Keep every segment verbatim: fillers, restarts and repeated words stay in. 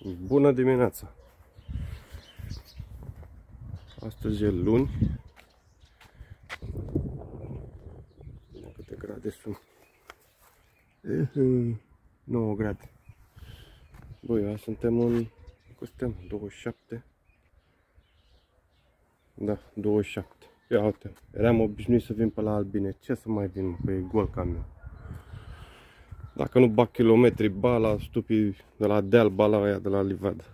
Bună dimineața! Astăzi e luni. Câte grade sunt? nouă grade. Băi, azi suntem în... Cât suntem? douăzeci și șapte? Da, douăzeci și șapte. Ia uite, eram obișnuit să vin pe la Albine. Ce să mai vin, mă, că e gol camion. Dacă nu bag kilometri, ba la stupii de la deal, ba la aia de la livadă.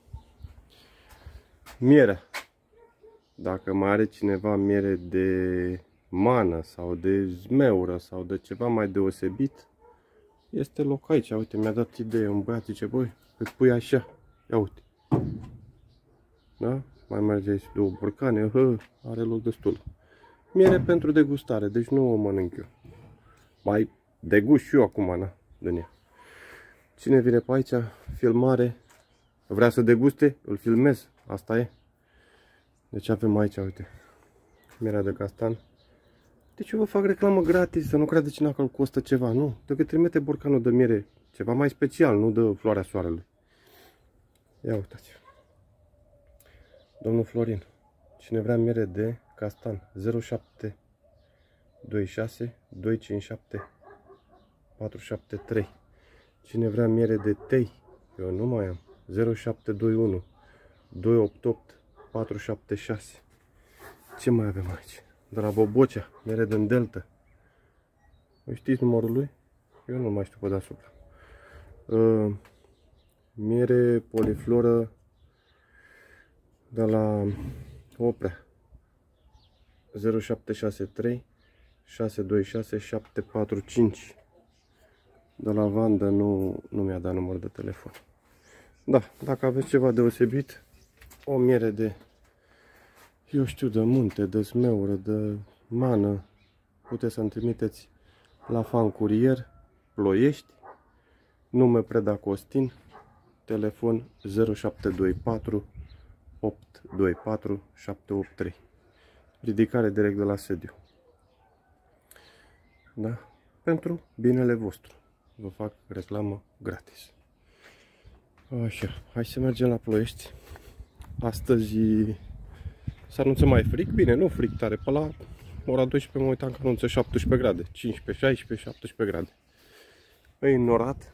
Mierea. Dacă mai are cineva miere de mană sau de zmeură sau de ceva mai deosebit, este loc aici. Uite, mi-a dat idee un băiat, zice, băi, îți pui așa. Ia uite. Da? Mai merge aici două borcane, hă, are loc destul. Miere pentru degustare, deci nu o mănânc eu. Mai degust și eu acum, na, din ea. Cine vine pe aici, filmare, vrea să deguste, îl filmez, asta e. Deci avem aici, uite, mierea de castan. Deci eu vă fac reclamă gratis, să nu crede cineva că îl costă ceva, nu. Decât trimite borcanul de miere, ceva mai special, nu de floarea soarelui. Ia uitați. Domnul Florin, cine vrea miere de castan, zero șapte doi șase doi cinci șapte patru șapte trei. Cine vrea miere de tei, eu nu mai am, zero șapte doi unu doi opt opt patru șapte șase. Ce mai avem aici? De la Bobocea, miere din Delta. Voi știți numărul lui? Eu nu mai știu pe deasupra. Uh, miere polifloră de la Oprea, zero șapte șase trei șase doi șase șapte patru cinci. De la Vanda nu, nu mi-a dat număr de telefon. Da, dacă aveți ceva deosebit, o miere de, eu știu, de munte, de smeură, de mană, puteți să-mi trimiteți la Fan Curier, Ploiești, nume Preda Costin, telefon zero șapte doi patru opt doi patru șapte opt trei. Ridicare direct de la sediu. Da? Pentru binele vostru. Vă fac reclamă gratis. Așa, hai să mergem la Ploiești. Astăzi se anunță mai frig. Bine, nu frig tare. Pe la ora doisprezece mă uitam că anunță șaptesprezece grade. cincisprezece, șaisprezece, șaptesprezece grade. E înnorat.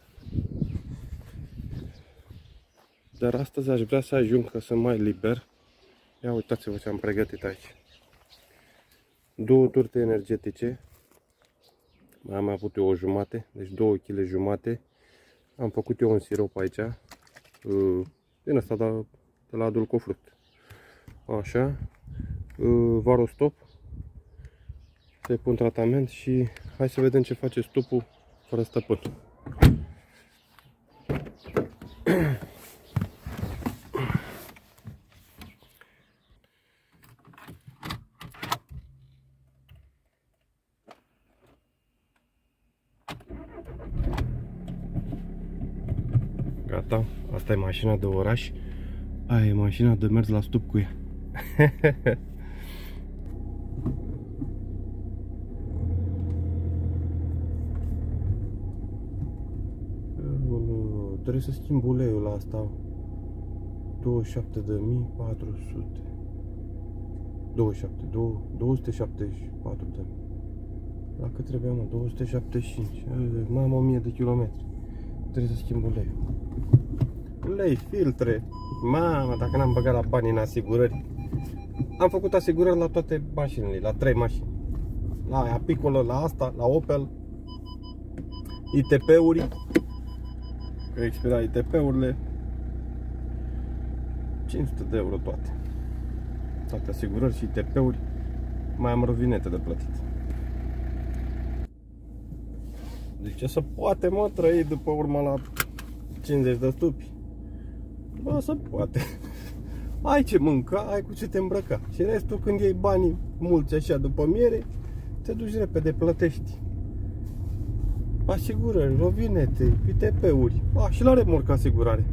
Dar astăzi aș vrea să ajung că sunt mai liber. Ia uitați-vă ce am pregătit aici. Două turte energetice. Mai am avut eu o jumate, deci două kilograme jumate. Am făcut eu un sirop aici, din ăsta de, de la Dulcofruct. Așa, Varostop. Se pun tratament și hai să vedem ce face stupul fără stăpân. Gata, asta e mașina de oraș. Aia e mașina de mers la stup cu ea. Trebuie să schimb uleiul la asta. douăzeci și șapte de mii patru sute. douăzeci și șapte, două sute șaptezeci și patru de mii. La cât trebuia, mă? două sute șaptezeci și cinci. Mai am o mie de kilometri. Trebuie să schimb uleiul. Ulei, filtre. Mamă, dacă n-am băgat la bani în asigurări. Am făcut asigurări la toate mașinile, la trei mașini. La Apicolă, la asta, la Opel. I T P-uri. Că expira I T P-urile. cinci sute de euro toate. Toate asigurări și I T P-uri. Mai am rovinete de plătit. Deci ce să poate, mă, trăi după urma la cincizeci de stupi? Bă, să poate. Ai ce mânca, ai cu ce te îmbrăca. Și restul, când iei banii mulți așa după miere, te duci repede, plătești asigurări, rovinete, I T P-uri. A, și la remorcă asigurare.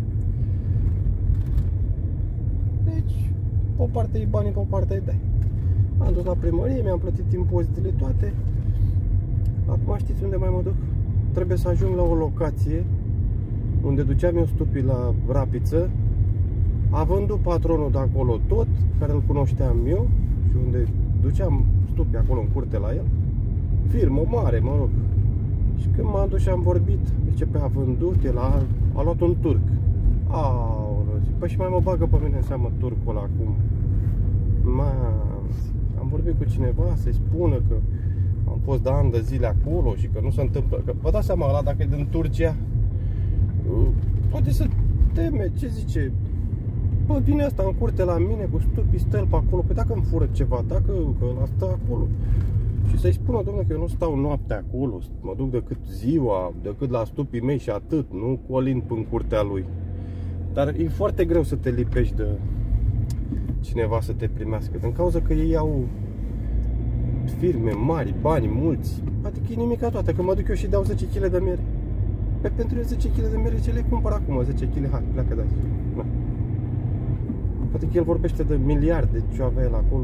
Deci, pe o parte e banii, pe o parte îi dai. Am dus la primărie, mi-am plătit impozitele toate. Acum știți unde mai mă duc? Trebuie să ajung la o locație unde duceam eu stupii la Rapiță, a vândut patronul de acolo tot, care îl cunoșteam eu și unde duceam stupii acolo în curte la el, firmă mare, mă rog. Și când m-am dus și am vorbit, zice, pe a vândut, el a, a luat un turc. Aoleu, zic, păi și mai mă bagă pe mine în seamă turcul ăla acum. Ma, am vorbit cu cineva să-i spună că am fost de ani de zile acolo și că nu se întâmplă, că vă dați seama, ăla dacă e din Turcia, poate să teme, ce zice, bă, vine asta în curte la mine cu stupii, stă el pe acolo, păi dacă îmi fură ceva, dacă că ăla stă acolo. Și să-i spună, domnule, că eu nu stau noaptea acolo, mă duc decât ziua, decât la stupii mei și atât, nu colind în curtea lui. Dar e foarte greu să te lipești de cineva să te primească, din cauza că ei au firme mari, bani mulți, adică e nimica toată, că mă duc eu și dau zece kilograme de miere. Pe pentru eu zece kilograme de miere ce le cumpăr acum, zece kilograme, hai, pleacă de aici. Na. Poate că el vorbește de miliarde ce avea el acolo.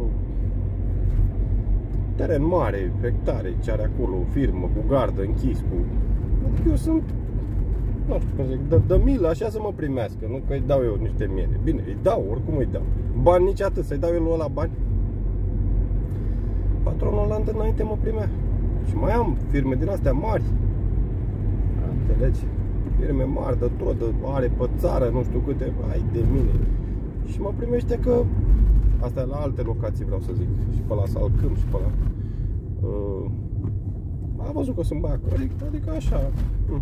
Teren mare, hectare, ce are acolo, firmă, cu gardă, închis, cu... Adică eu sunt, nu știu cum zic, de, de milă, așa să mă primească, nu că îi dau eu niște miere. Bine, îi dau, oricum îi dau. Bani nici atât, să-i dau eu lui ăla bani. Patronul ăla înainte mă primea. Și mai am firme din astea mari. Înțelegi? Firme mari de tot, de, are pe țară, nu știu câte, ai de mine. Și mă primește că astea la alte locații, vreau să zic. Și pe la Salcâm și pe la uh, am văzut că sunt băiat corect, adică așa. hm.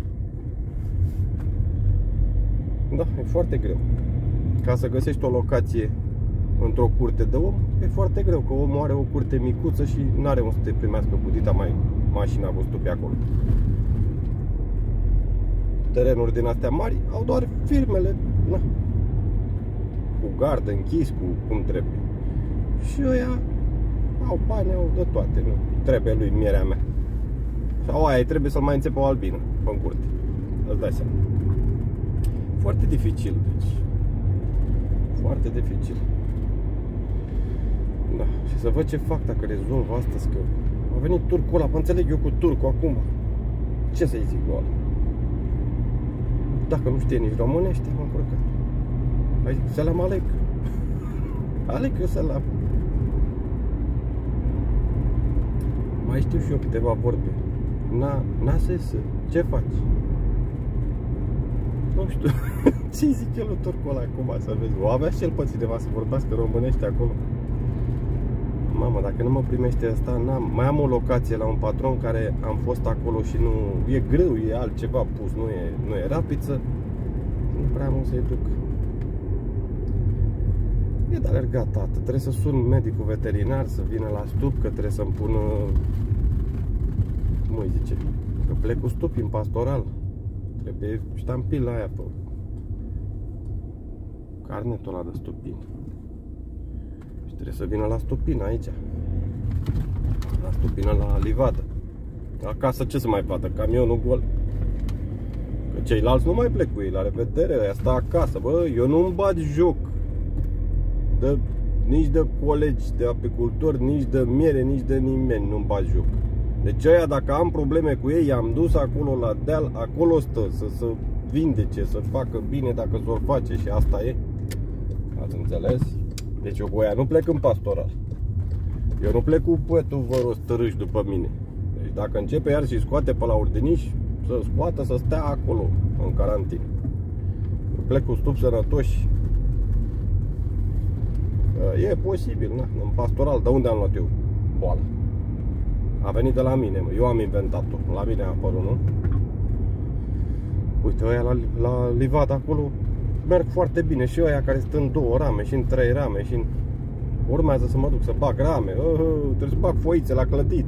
Da, e foarte greu. Ca să găsești o locație într-o curte de om, e foarte greu, că omul are o curte micuță și nu are unde să te primească cu dita mai mașina cu stupi acolo. Terenuri din astea mari au doar firmele, na, cu gardă, închis, cu cum trebuie. Și ăia au bani, au de toate, nu trebuie lui mierea mea. Sau aia trebuie să-l mai înțepă o albină pe-n curte, îți dai seama. Foarte dificil, deci foarte dificil. Da, și să văd ce fac dacă rezolv astăzi, că a venit turcul ăla, mă înțeleg eu cu turcul acum. Ce să-i zic lui ăla? Dacă nu știe nici românește, m-am încurcat. Hai, selam alec. Alec, selam. Mai știu și eu câteva vorbe. Na, na sesă, ce faci? Nu știu. Ce-i zic el lui turcul ăla acum, să vezi? O avea și el pe cineva să vorbească românește acolo. Mamă, dacă nu mă primește asta, n-am. Mai am o locație la un patron care am fost acolo și nu... E greu, e altceva pus, nu e, nu e Rapiță. Nu prea am să-i duc. E de alergat, tată. Trebuie să sun medicul veterinar să vină la stup, că trebuie să-mi pună... Cum îi zice? Că plec cu stupi în pastoral. Trebuie ștampila aia pe... carnetul ăla de stupin. Și trebuie să vină la stupină aici. La stupină la livadă. Acasă ce să mai vadă? Camionul gol. Că ceilalți nu mai plec cu ei, la revedere, ăia stă acasă. Bă, eu nu-mi bat joc de, nici de colegi, de apicultori, nici de miere, nici de nimeni nu-mi bat joc. Deci ăia, dacă am probleme cu ei, i-am dus acolo la deal, acolo stă, să se vindece, să facă bine dacă s-or face și asta e. Ați înțeles? Deci eu cu ăia nu plec în pastoral. Eu nu plec cu puetul văros tărâși după mine. Deci dacă începe iar și scoate pe la urdiniș, să scoată, să stea acolo, în carantină. Eu plec cu stupi sănătoși. E posibil, na, în pastoral. De unde am luat eu boala? A venit de la mine, mă. Eu am inventat-o. La mine a apărut, nu? Uite, ăia la, la livadă acolo merg foarte bine. Și ăia care sunt în două rame și în trei rame și în... Urmează să mă duc să bag rame. uh, Trebuie să bag foițe la clădit.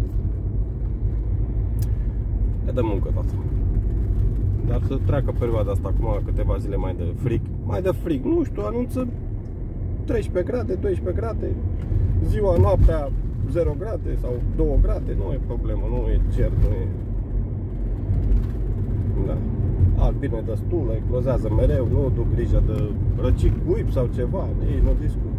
E de muncă, tata. Dar să treacă perioada asta acum câteva zile mai de frig. Mai de frig, nu știu, anunță treisprezece grade, doisprezece grade. Ziua, noaptea zero grade sau două grade. Nu e problemă, nu e cer, nu e... Da. Albine destulă, eclozează mereu. Nu duc grijă de răcic cuib sau ceva. Ei nu discut.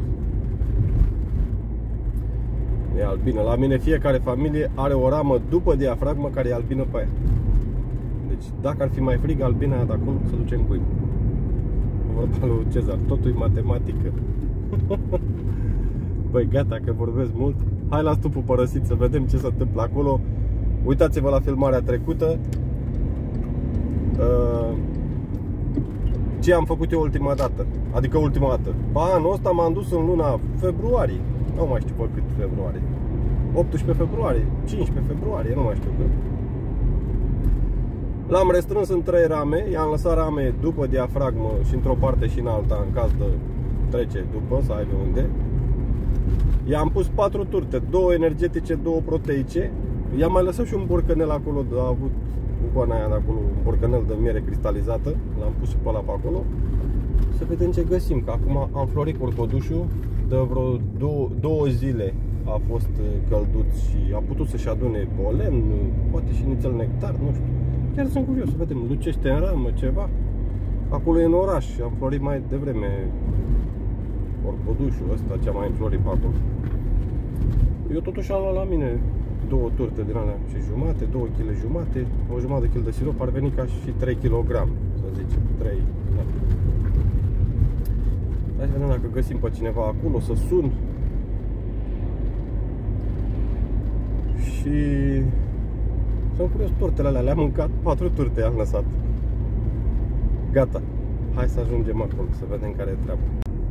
E albină. La mine fiecare familie are o ramă după diafragmă care e albină pe aia. Deci Deci dacă ar fi mai frig, Albina de acolo să ducem cuib. Vorba lui Cezar, totul e matematică. Băi, gata că vorbesc mult. Hai la stupul părăsit să vedem ce se întâmplă acolo. Uitați-vă la filmarea trecută. Ce am făcut eu ultima dată. Adică ultima dată. Ba, anul ăsta m-am dus în luna februarie. Nu mai știu pe cât februarie. optsprezece februarie, cincisprezece februarie, nu mai știu cât. L-am restrâns în trei rame. I-am lăsat rame după diafragmă și într-o parte și în alta, în caz de trece după, să aibă unde. I-am pus patru turte, două energetice, două proteice. I-am mai lăsat și un borcanel acolo, a avut icoana aia de acolo, un borcanel de miere cristalizată. L-am pus și pe ăla pe acolo. Să vedem ce găsim, că acum am florit curcodușul. De vreo două, două zile a fost călduț și a putut să-și adune polen, poate și nițel nectar, nu știu. Chiar sunt curios să vedem, lucește în ramă ceva. Acolo e în oraș, am florit mai devreme curcodușul ăsta, ce-a mai înflorit pe acolo. Eu totuși am luat la mine două turte din alea și jumate, două kg jumate, o jumătate de kil de sirop, ar veni ca și trei kilograme, să zicem, trei. Da. Hai să vedem dacă găsim pe cineva acolo, să sun. Și sunt curios, tortele alea le-am mâncat, patru turte am lăsat. Gata, hai să ajungem acolo, să vedem care e treaba.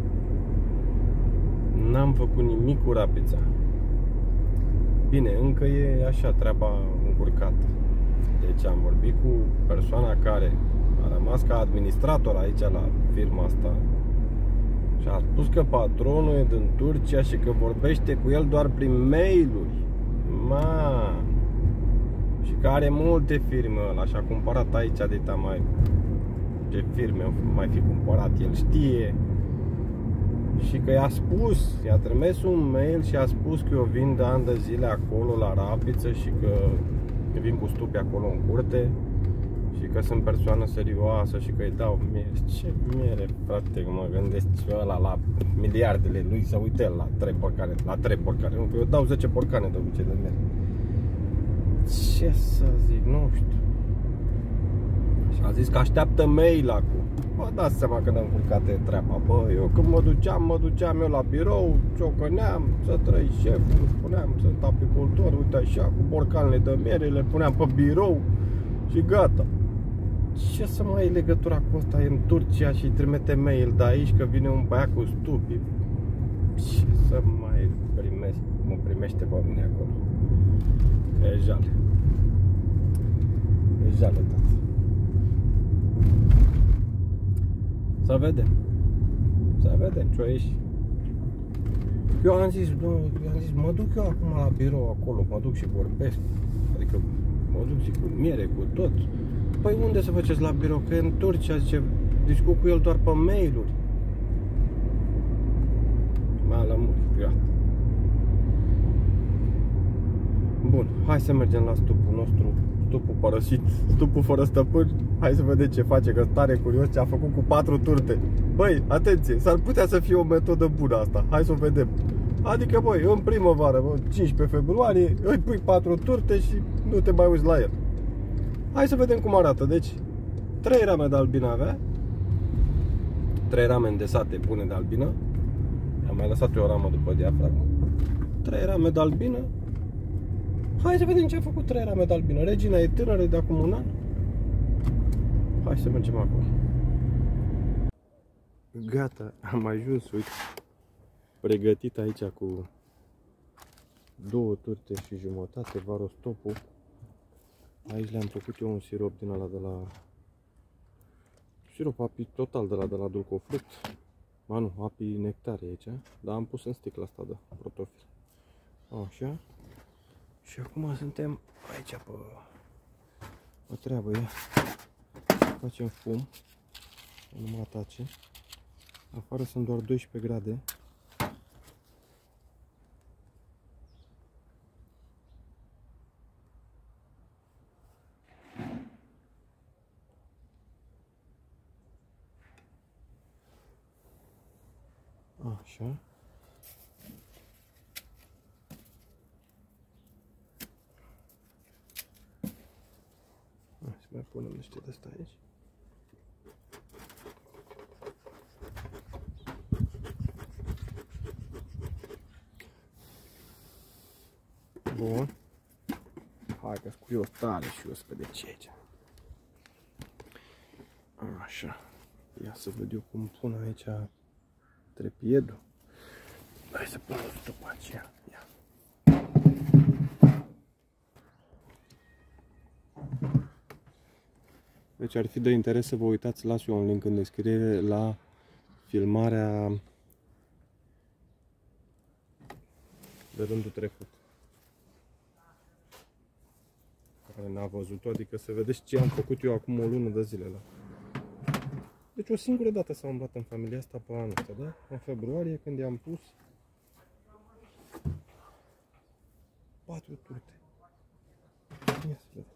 N-am făcut nimic cu rapița. Bine, încă e așa treaba încurcată. Deci am vorbit cu persoana care a rămas ca administrator aici la firma asta și a spus că patronul e din Turcia și că vorbește cu el doar prin mail-uri. Ma. Și că are multe firme ăla și a cumpărat aici de mai ce firme mai fi cumpărat, el știe. Și că i-a spus, i-a trimis un mail și a spus că eu vin de ani de zile acolo la rapiță și că vin cu stupi acolo în curte și că sunt persoană serioasă și că îi dau miere. Ce miere, frate, mă gândesc ăla la miliardele lui să uite la trei porcane, la trei porcane, nu, că eu dau zece porcane de obicei de miere. Ce să zic, nu știu. Și a zis că așteaptă mail acum. Vă dați seama că ne-am încurcat de treaba. Bă, eu când mă duceam, mă duceam eu la birou, ciocăneam, să trăi șeful, spuneam, sunt apicultor, uite așa, cu borcanele de miere, le puneam pe birou și gata. Ce să mai e legătura cu asta? E în Turcia și trimite mail de aici că vine un băiat cu stupi. Ce să mai primești, mă primește pe mine acolo? E jale. E jale, tată. Să vedem. Să vedem ce-o ieși. Eu am zis, eu am zis, mă duc eu acum la birou acolo, mă duc și vorbesc. Adică mă duc și cu miere, cu tot. Păi unde să faceți la birou? Că în Turcia, zice, discut cu el doar pe mail-uri. M-a lămurit, gata. Bun, hai să mergem la stupul nostru. Stupul părăsit, stupul fără stăpân. Hai să vedem ce face, că tare curios ce a făcut cu patru turte. Băi, atenție, s-ar putea să fie o metodă bună asta. Hai să o vedem. Adică, băi, în primăvară, bă, cincisprezece februarie, îi pui patru turte și nu te mai uiți la el. Hai să vedem cum arată. Deci, trei rame de albină avea. trei rame îndesate bune de albină. Am mai lăsat eu o ramă după diafragmă. trei rame de albină. Hai să vedem ce a făcut trei rame de albină. Regina e tânără, de acum un an. Hai să mergem acolo. Gata, am ajuns, uite. Pregătit aici cu două turte și jumătate, varostopul. Aici le-am făcut eu un sirop din ala de la... Sirop api total de la, de la Dulcofruct. Ba nu, api nectare aici, dar am pus în sticla asta de protofil. Așa. Și acum suntem aici pe o treabă, ia. Facem fum. Nu mă atace. Afară sunt doar doisprezece grade. Așa. Hai să mai punem niște de asta aici. Bun. Hai că-s curios tare și eu să vedem ce e aici. Așa. Ia să văd eu cum pun aici trepiedul. Hai să pun după aceea. Ia. Deci ar fi de interes să vă uitați, las eu un link în descriere la filmarea de rândul trecut, care n-a văzut-o, adică să vedeți ce am făcut eu acum o lună de zile la. Deci o singură dată s-a umblat în familia asta pe anul ăsta, da? În februarie, când i-am pus patru turte. Ia să vedem.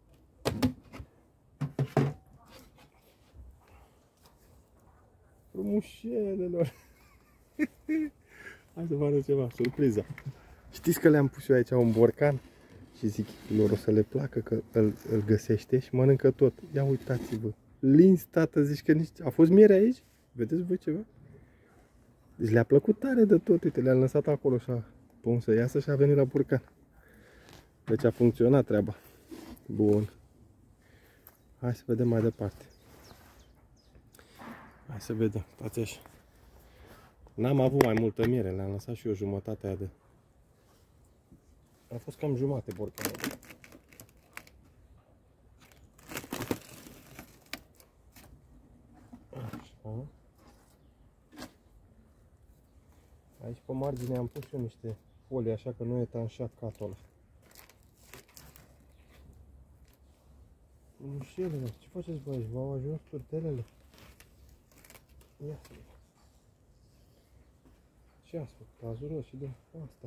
Frumușelelor! Hai să vă arăt ceva, surpriza. Știți că le-am pus eu aici un borcan și zic lor o să le placă că îl, îl găsește și mănâncă tot. Ia uitați-vă. Lins, tată, zici că nici... A fost miere aici? Vedeți voi ceva? Deci le-a plăcut tare de tot. Uite, le-am lăsat acolo așa. Bun, să iasă și a venit la borcan. Deci a funcționat treaba. Bun. Hai să vedem mai departe. Hai să vedem. Stați așa. N-am avut mai multă miere. Le-am lăsat și eu jumătatea aia de... A fost cam jumate borcanul. Așa. Aici pe margine am pus eu niște folii, așa că nu e tanșat catul ăla. Mușelele, ce faceți bă aici? V-au ajuns turtelele? Ia să vedem. Ce ați făcut? Ați urat și de asta.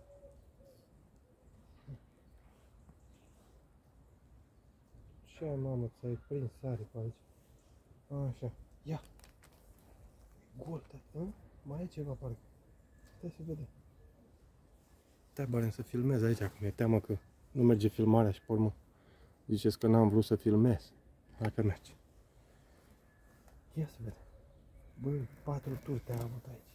Ce ai, mamă, ți-ai prins sare pe aici? Așa, ia! Gol, da? Mai e ceva, parcă. Stai să vedem. Stai, Baren, să filmez aici, că mi-e teamă că nu merge filmarea și pe urmă ziceți că n-am vrut să filmez. Hai că merge. Ia să vedem. Băi, patru turte am avut aici.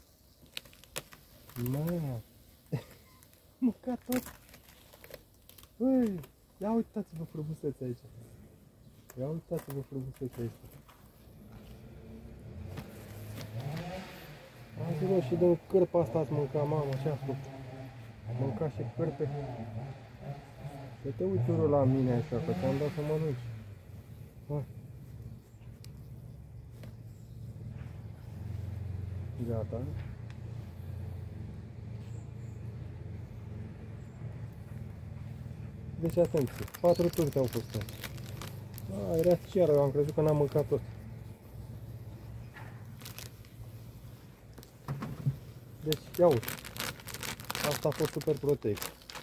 Mă! Măcat tot! Băi! Ia uitați-vă frumusețea aici. Ia uitați-vă frumusețea aici. Azi rog, și din cârpa asta ați mâncat, mamă, ce ați făcut? Mânca și cârpe. Să te uiți ură la mine așa, că ți-am dat să mănânci. Hai. Gata. Deci atenție, patru turte au fost aici. A, era ceară, eu am crezut că n-am mâncat tot. Deci, ia uite. Asta a fost super proteic.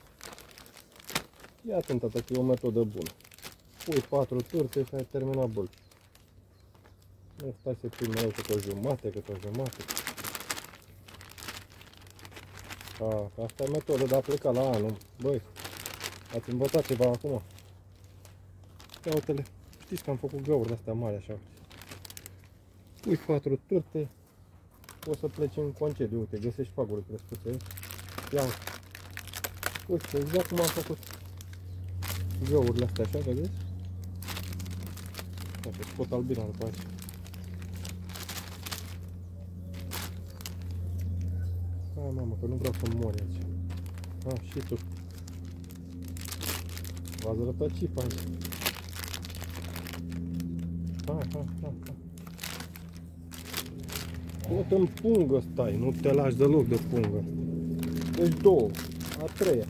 Ia atent, tata, că e o metodă bună. Pui patru turte și ai terminat bol. Nu stai să pui mereu câte o jumate, câte o jumate. A, asta e metodă de a pleca la anul. Băi, ați învățat ceva acum? Ia uite-le. Știți că am făcut găuri de-astea mari așa. Pui patru turte. O să pleci în concediu. Uite, găsești faguri crescute aici. Ia uite. Uite, exact cum am făcut găurile astea așa, vedeți? Așa, scot albina după aici. Hai, mamă, că nu vreau să mori aici. A, și tu. V-ați rătăcit pe aici. Hai, hai, hai, hai. Tot în pungă stai, nu te lași deloc de pungă. Deci două, a treia.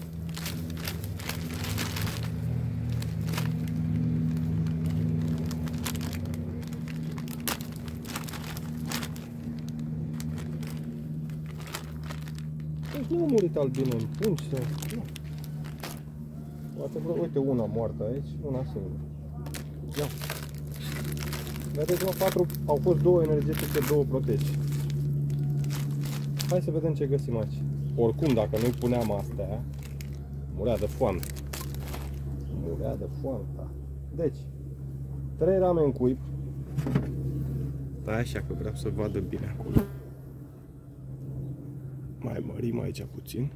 Deci nu a murit albinul în pungi sau... Nu. Poate vreo, uite una moartă aici, una singură. Ia. Vedeți, mă, patru, au fost două energetice, două proteci. Hai să vedem ce găsim aici. Oricum, dacă nu-i puneam astea, murea de foame. Murea de foame, da. Deci, trei rame în cuib. Stai așa că vreau să vadă bine acolo. Mai mărim aici puțin.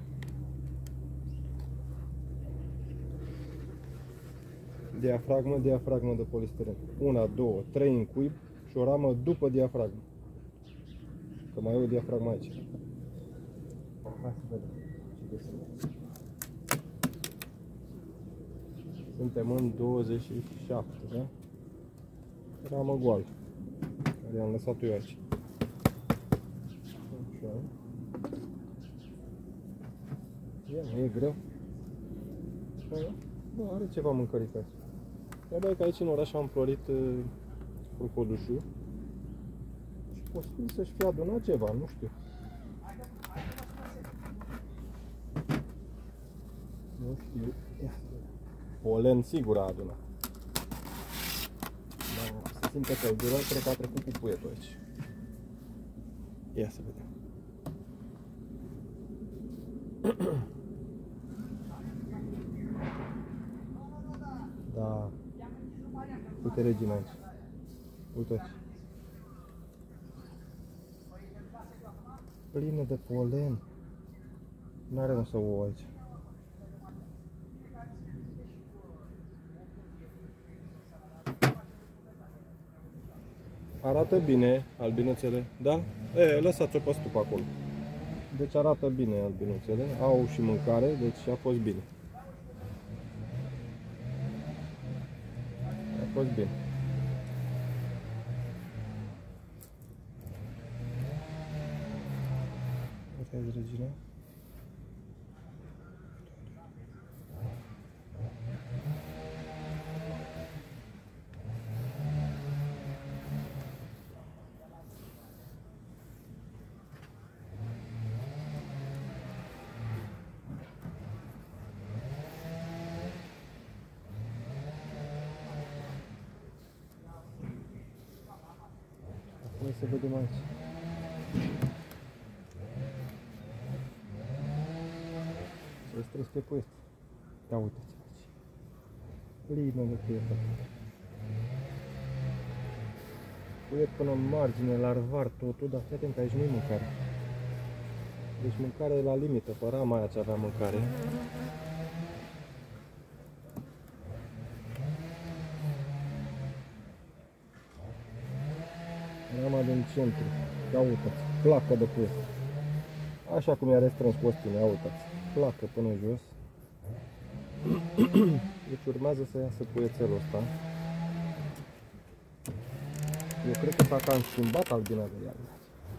Diafragmă, diafragmă de polistiren. Una, două, trei în cuib și o ramă după diafragmă. Că mai e o diafragmă aici. Hai să vedem ce găsim. Suntem în douăzeci și șapte, da? Ramă goală. Care am lăsat eu aici. Așa. E, e greu. Da, are ceva mâncărică aici. Trebuie că aici în oraș am florit uh, crocodilușul și posibil să-și fie adunat ceva, nu știu. Nu știu. Polen sigur a adunat. Da, se simte căldură, cred că a trecut cu puietul aici. Ia să vedem. Da. Uite Regina aici. Uite-ți. Plină de polen. N-are un să o aici. Arată bine albinuțele, da? E, lăsați-o pe stup acolo. Deci arată bine albinuțele, au și mâncare, deci a fost bine. A fost bine. Asta e Regina. Hai să vedem aici. Ce stres pe puiet. Da, uitați aici. Plină de puiet. Puiet până în margine, larvar, totul, dar fii atent că aici nu-i mâncare. Deci mâncare la limită, pe rama aia ce avea mâncare. Rama din centru, ia uitați, placă de puiet. Așa cum i-a restrâns costinea, ia uitați, placă până jos. Deci urmează să iasă puiețelul ăsta. Eu cred că s-a cam schimbat albina de iarnă.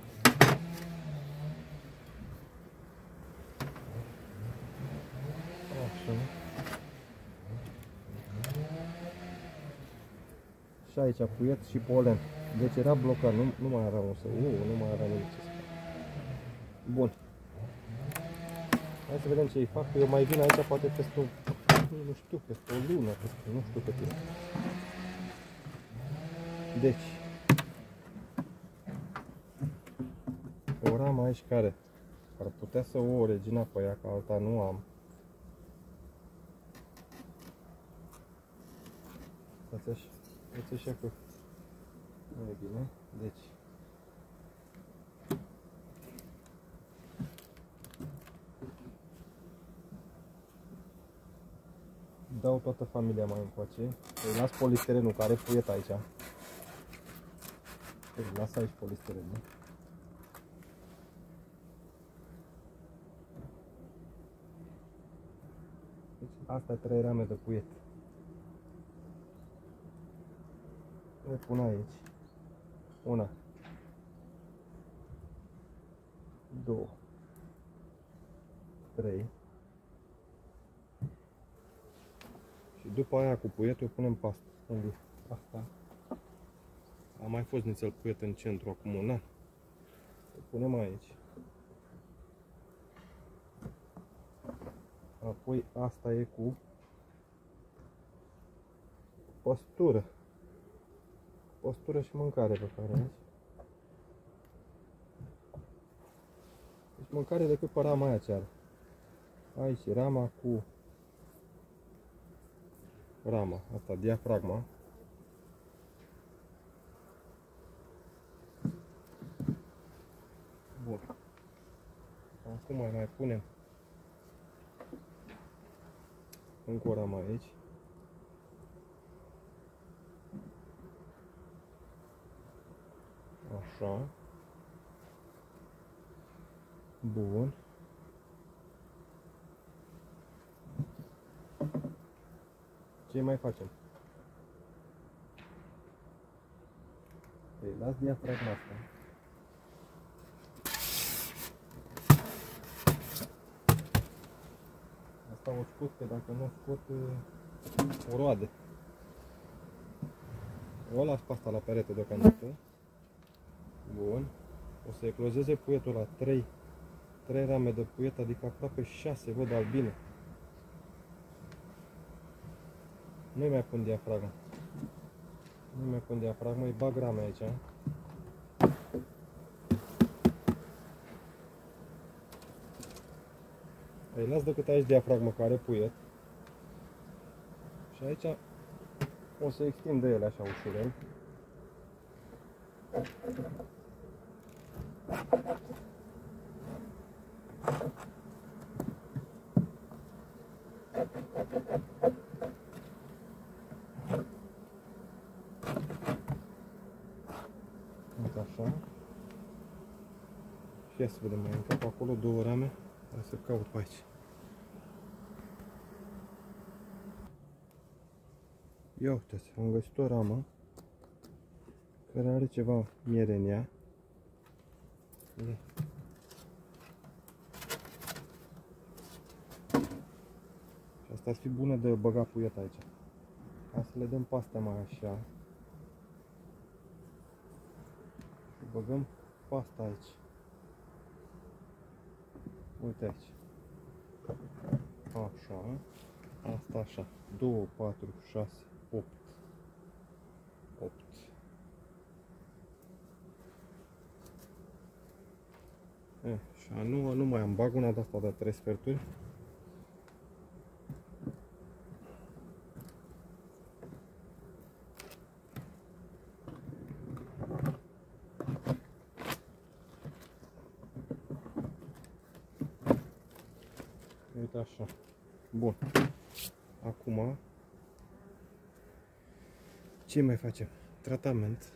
Așa. Și aici puiet și polen. Deci era blocat, nu, nu mai avea un să, uh, nu mai avea nimic ce să fac. Bun. Hai să vedem ce îi fac, eu mai vin aici poate peste o, nu știu, peste o lună, peste nu știu cât timp. Deci, o ramă aici care ar putea să o Regina pe ea, că alta nu am. Uitați așa, uitați așa că nu e bine, deci dau toată familia mai încoace, îi las polistirenul care are puiet aici, îi las aici polistirenul. Deci astea trei rame de puiet. Le pun aici. Una, două, trei și după aia cu puietul punem pe asta. Unde? Asta. A mai fost nițel puiet în centru acum un an. Le punem aici. Apoi asta e cu păstură. Păstură și mâncare pe care aici. Deci mâncare decât pe rama aia ce are. Aici rama cu rama, asta diafragma. Bun. Acum mai punem încă o ramă aici. Așa. Bun. Ce mai facem? Ei, las diafragma asta. Asta o scot, că dacă nu o scot, o roade. O las pe asta la perete deocamdată. Bun. O să eclozeze puietul la trei, trei rame de puiet, adică aproape șase, văd albine. Nu mai pun diafragma. Nu mai pun diafragma, îi bag rame aici. Îi las decât aici diafragma care are puiet. Și aici o să extind de ele așa ușurel. Așa. Și ia să vedem, mai încap acolo două rame. Hai să caut pe aici. Ia uitați, am găsit o ramă care are ceva miere în ea. Și asta ar fi bună de băgat puiet aici. Hai să le dăm pe astea mai așa. Și băgăm pasta aici. Uite aici. Așa. Asta așa. doi, patru, șase, opt. opt. E, și nu, nu mai am, bag una de asta de trei sferturi. Uite așa. Bun. Acum ce mai facem? Tratament.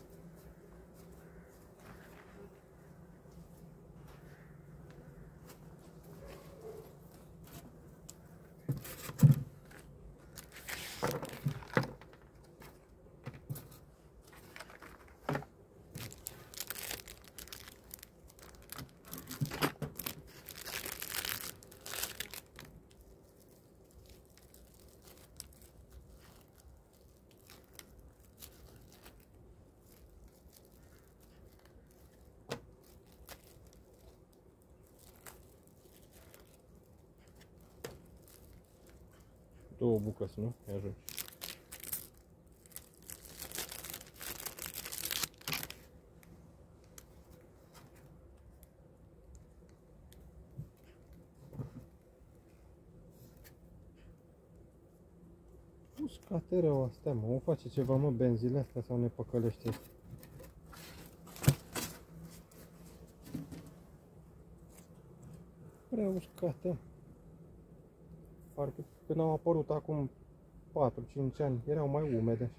Două bucăți, nu? Îi ajunge. Uscate rău astea, mă. O face ceva, mă, benzile astea sau ne păcălește? Prea uscate. Parcă când au apărut acum patru cinci ani, erau mai umede.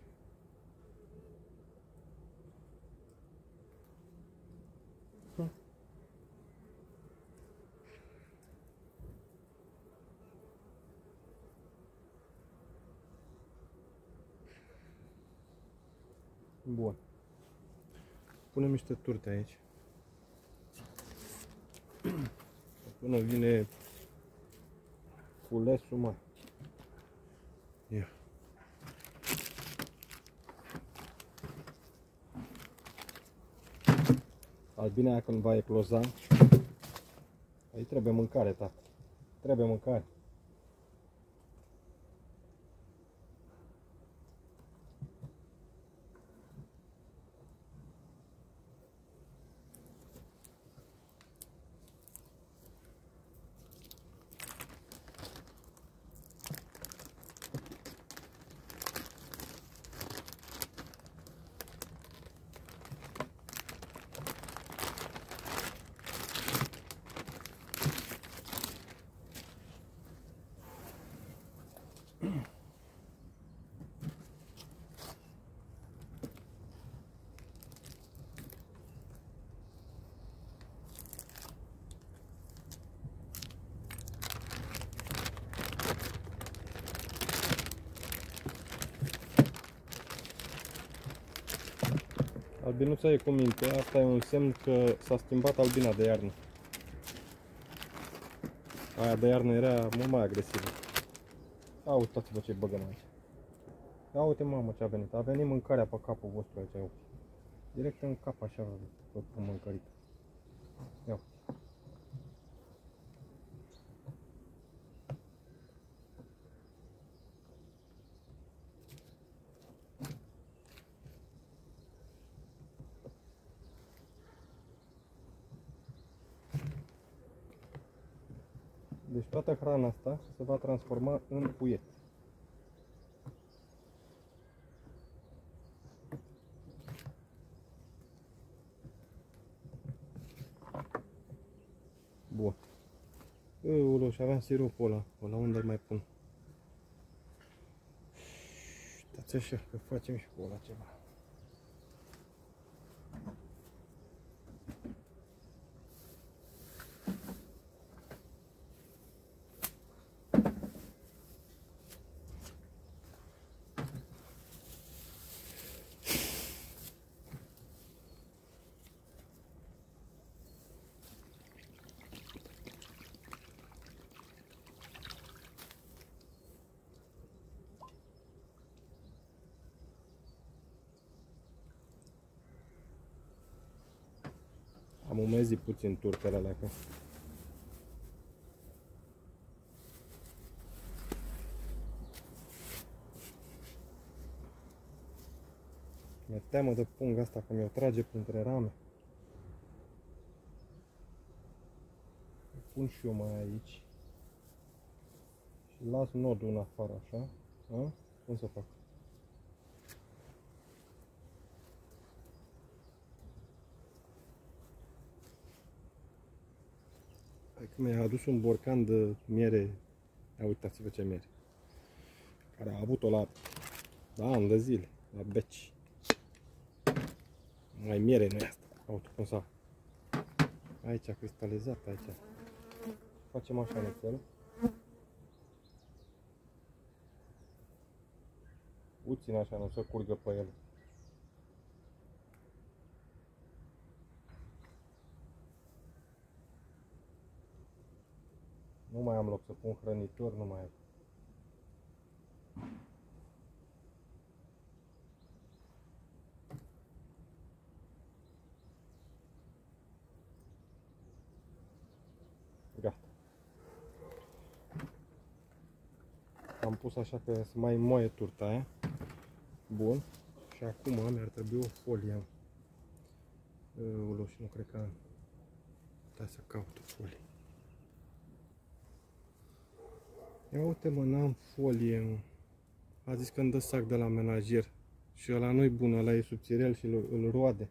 Hm. Bun. Punem niște turte aici. Până vine culesul, mă. Ia. Albina aia când va ecloza, aici trebuie mâncare, tată. Trebuie mâncare. Albinuța e cu minte, asta e un semn că s-a schimbat albina de iarnă. Aia de iarnă era mult mai agresivă. Ia uitați-vă ce băgăm aici. Ia uite mamă ce a venit. A venit mâncarea pe capul vostru aici. Direct în cap așa, tot mâncărit. Ia. Deci toată hrana asta se va transforma în puiet. Bun. Eulă, și aveam sirupul ăla. La unde îl mai pun? Stați așa, că facem și cu ăla ceva. Am umezit puțin turtele alea, că mi-e teamă de punga asta, că mi-o trage printre rame. Îl pun și eu mai aici și las nodul în afară, așa. A? Cum să fac? Hai că mi-a adus un borcan de miere. Ia uitați-vă ce miere. Care a avut-o la, la ani de zile, la beci. Mai miere nu e asta. Uite cum s-a. Aici a cristalizat, aici. Facem așa nițel. Puțin așa, nu să curgă pe el. Nu mai am loc să pun hrănitor, nu mai am. Gata. Am pus așa că să mai moaie turta aia. Bun. Și acum mi-ar trebui o folie. Ulu, și nu cred că am. Stai să caut o folie. Ia uite mă, n-am folie. A zis că îmi dă sac de la menajer. Și ăla nu-i bun, ăla e subțirel și îl, îl roade.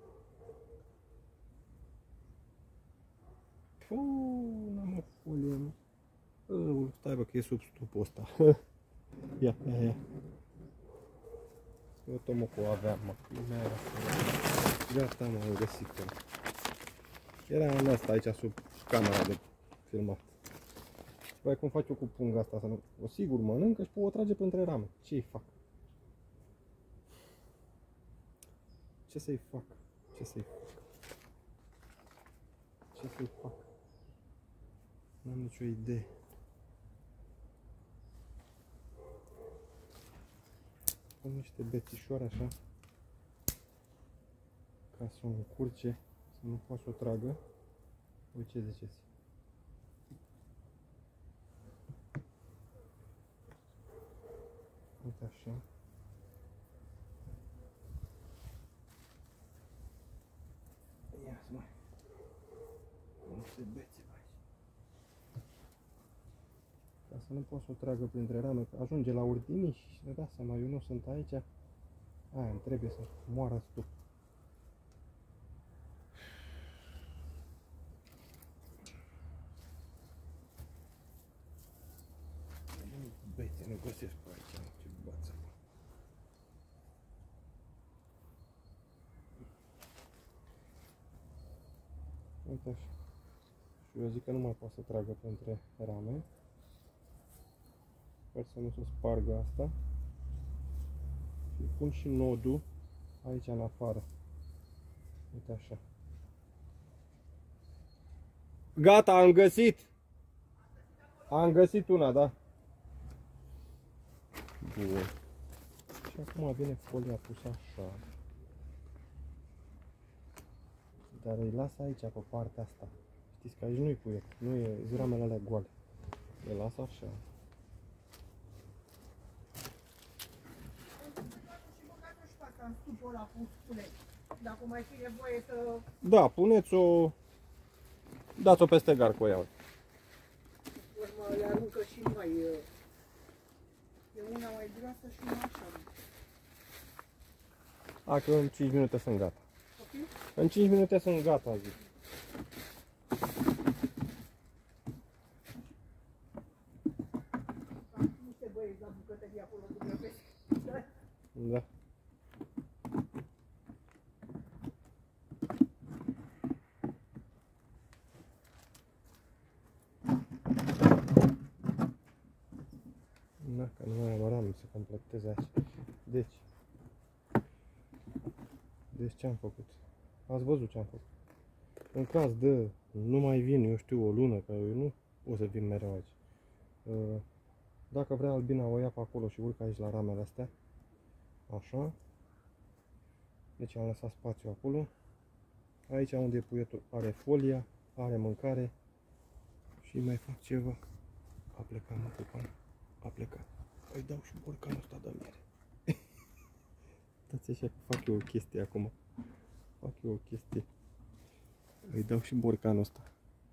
Puuu, n-am o folie, mă. Uh, stai bă, că e sub stupul ăsta. Ia, ia, ia. Eu tot mă cu aveam, mă. Gata, mă, am găsit că era în asta aici sub camera de filmat. Băi, cum fac eu cu punga asta? Să nu... O sigur mănâncă și o trage printre rame. Ce-i fac? Ce să-i fac? Ce să-i fac? Ce să-i fac? N-am nicio idee. Pun niște bețișoare așa, ca să o încurce, să nu poată să o tragă. Voi ce ziceți? Uite așa. Ia să mai. Niște bețe aici. Ca să nu pot să o tragă printre rame, că ajunge la urdiniș și ne dați seama, eu nu sunt aici. Aia îmi trebuie să moară stup. Bețe, nu găsesc pe aici, ce bață. Uite așa. Și eu zic că nu mai poate să tragă printre rame. Sper să nu se spargă asta. Și pun și nodul aici în afară. Uite așa. Gata, am găsit! Am găsit una, da? Bun. Și acum vine folia pusă așa. Dar îi las aici, pe partea asta. Știți că aici nu-i puie, nu e zramele alea goale. Le las așa. Dacă mai fi nevoie să... Da, puneți-o... Dați-o peste gar cu ea. Urmă, le aruncă și mai... E una mai groasă și una așa. A, că în cinci minute sunt gata. Okay? În cinci minute sunt gata, zic. Nu se băieți la bucătărie acolo cu grăbesc. Da. Da, că nu mai am ram să completeze aici. Deci. Deci ce am făcut? Ați văzut ce am făcut. În caz de nu mai vin, eu știu, o lună, că eu nu o să vin mereu aici. Dacă vrea Albina, o ia pe acolo și urcă aici la ramele astea. Așa. Deci am lăsat spațiu acolo. Aici unde e puietul are folia, are mâncare. Și mai fac ceva. A plecat, mă, cupan. A plecat. Îi dau și borcanul ăsta de miere. Dați așa că fac eu o chestie acum. Fac eu o chestie. Îi dau și borcanul ăsta.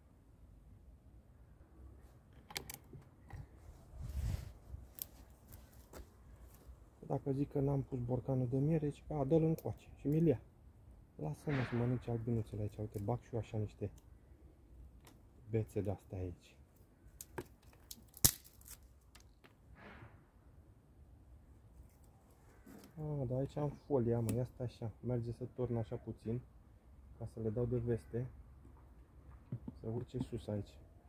Dacă zic că n-am pus borcanul de miere, zic că a, dă-l încoace și mi-l ia. Lasă-mă să mănânce albinuțele aici. Uite, bag și eu așa niște bețe de-astea aici. Ah, dar aici am folia, mă, ia stai așa. Merge să torn așa puțin, ca să le dau de veste. Să urce sus aici.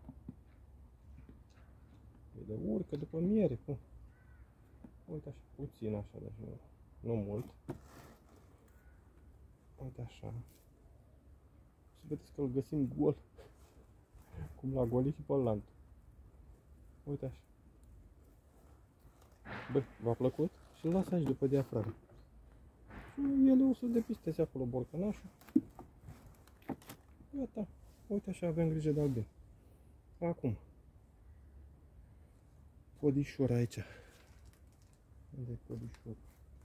De urcă după miere, cum? Uite așa, puțin așa, deci nu, nu mult. Uite așa. Să vedeți că îl găsim gol. Cum l-a golit și pe lanț. Uite așa. Bă, v-a plăcut? Și îl las aici după diafragmă. Și ele o să depisteze acolo borcănașul. Gata. Uite așa, avem grijă de albin. Acum. Podișor aici. Unde e podișor?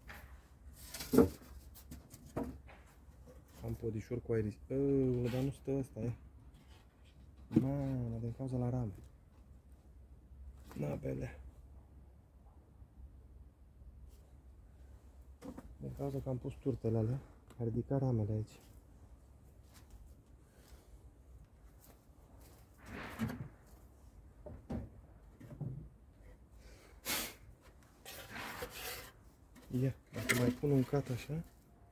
Am podișor cu aeris. Ăă, dar nu stă ăsta, e. Mamă, din cauza la rame. Na, bele. Din cauza că am pus turtele alea, a ridicat ramele aici. Ia, dacă mai pun un cat așa,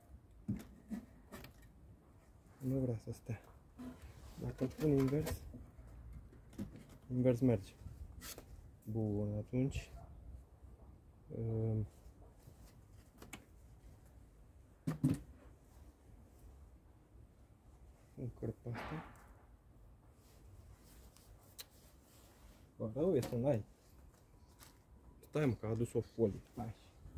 nu vrea să stea. Dacă îl pun invers, invers merge. Bun, atunci um, încărc pe asta. Bă, rău e să n-ai. Stai, mă, că a adus o folie. Hai.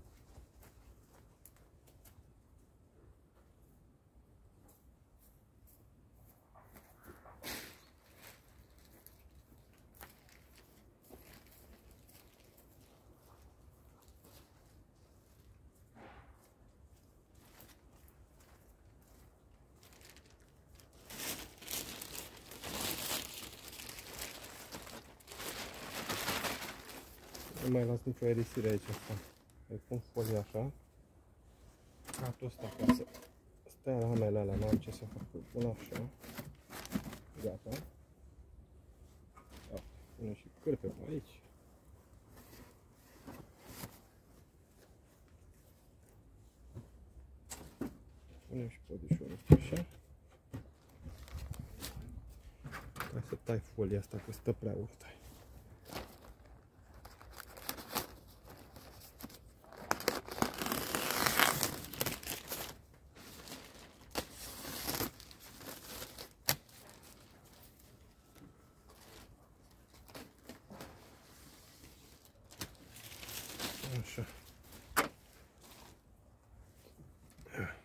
Nu mai las nicio aerisire aici asta. Îi pun folia așa. Catul ăsta ca să stea ramele alea, n-am ce să fac. Îl pun așa. Gata. Da, punem și cârpe pe aici. Punem și podișorul ăsta așa. Ca să tai folia asta, că stă prea urtă.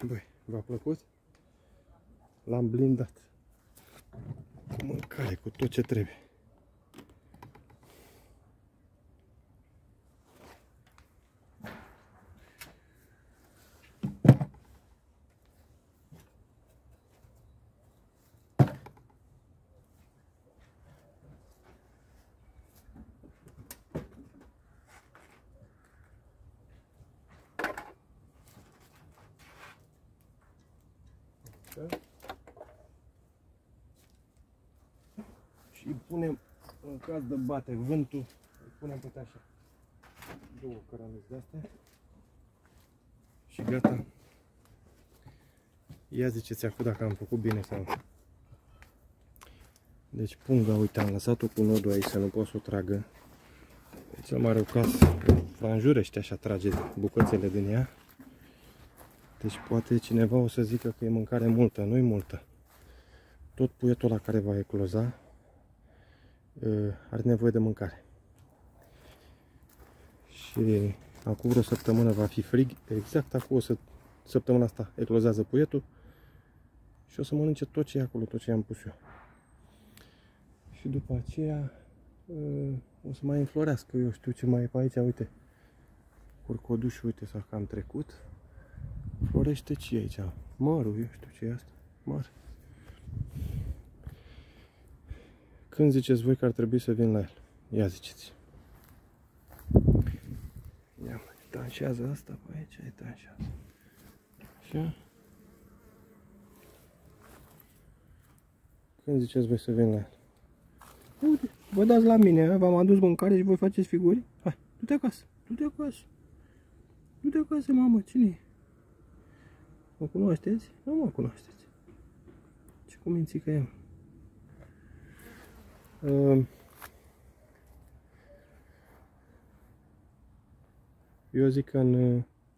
Băi, v-a plăcut? L-am blindat cu mâncare, cu tot ce trebuie. Și îi punem, în caz de bate vântul, îi punem pe așa. Două cărămizi de astea. Și gata. Ia ziceți acum dacă am făcut bine sau nu. Deci punga, uite, am lăsat-o cu nodul aici să nu pot să o tragă. În cel mai rău caz, franjurește așa, trage bucățele din ea. Deci poate cineva o să zică că e mâncare multă, nu-i multă. Tot puietul ăla care va ecloza are nevoie de mâncare. Și acum vreo săptămână va fi frig, exact acum o să, săptămâna asta eclozează puietul și o să mănânce tot ce e acolo, tot ce am pus eu. Și după aceea o să mai înflorească, eu știu ce mai e pe aici, uite, curcodușul, uite, s-a cam trecut. Florește ce e aici? Mărul, eu știu ce e asta, măr. Când ziceți voi că ar trebui să vin la el? Ia ziceți. Ia mă, tanșează asta pe aici, e tanșează. Așa. Când ziceți voi să vin la el? Uite, vă dați la mine, v-am adus mâncare și voi faceți figuri? Hai, du-te acasă, du-te acasă. Du-te acasă, mamă, cine e? Mă cunoașteți? Nu mă cunoașteți. Ce cumințică e? Eu zic că în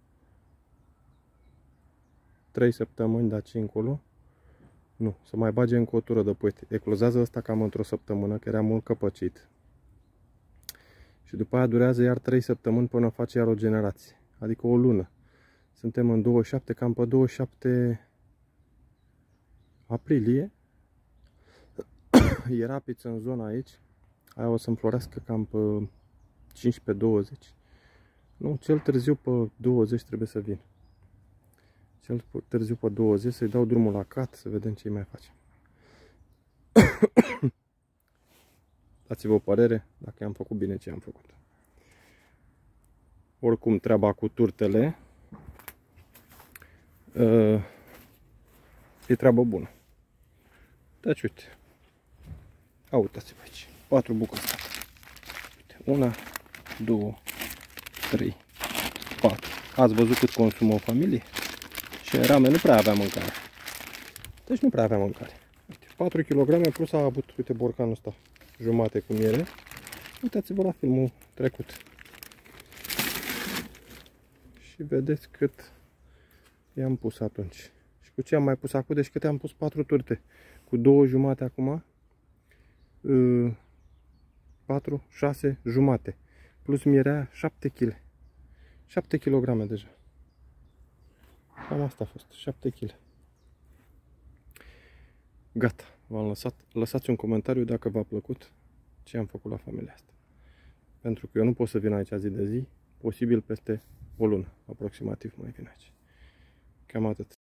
trei săptămâni de aici încolo, nu, să mai bage încă o tură de puiet. Eclozează ăsta cam într-o săptămână, că era mult căpăcit. Și după aia durează iar trei săptămâni până face iar o generație. Adică o lună. Suntem în douăzeci și șapte, cam pe douăzeci și șapte aprilie. E rapiț în zona aici. Aia o să înflorească cam pe cincisprezece douăzeci. Nu, cel târziu pe douăzeci trebuie să vin. Cel târziu pe douăzeci să-i dau drumul la cat, să vedem ce mai facem. Dați-vă o părere dacă am făcut bine ce am făcut. Oricum, treaba cu turtele e treabă bună. Deci, uite. A, uitați-vă aici. Patru bucăți. Uite, una, două, trei, patru. Ați văzut cât consumă o familie? Și rame nu prea avea mâncare. Deci nu prea avea mâncare. Uite, patru kilograme plus a avut, uite, borcanul ăsta, jumate cu miere. Uitați-vă la filmul trecut. Și vedeți cât i-am pus atunci. Și cu ce am mai pus acum? Deci câte am pus? Patru turte. Cu două jumate acum. patru, șase jumate. Plus mierea șapte kilograme. șapte kilograme deja. Cam asta a fost. șapte kilograme. Gata. V-am lăsat. Lăsați un comentariu dacă v-a plăcut ce am făcut la familia asta. Pentru că eu nu pot să vin aici zi de zi. Posibil peste o lună. Aproximativ mai vin aici. Cam atât.